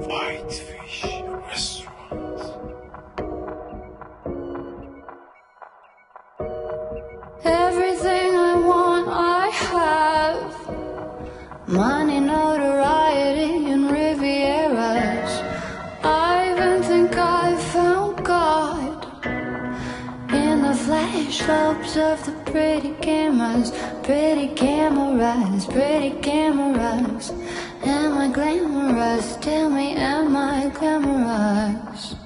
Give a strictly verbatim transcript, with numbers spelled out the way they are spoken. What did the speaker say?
Whitefish Restaurant. Everything I want, I have. Money, notoriety, and Rivieras. I even think I found God in the flashbulbs of the pretty cameras. Pretty cameras, pretty cameras. Am I glamorous? Tell me, am I glamorous?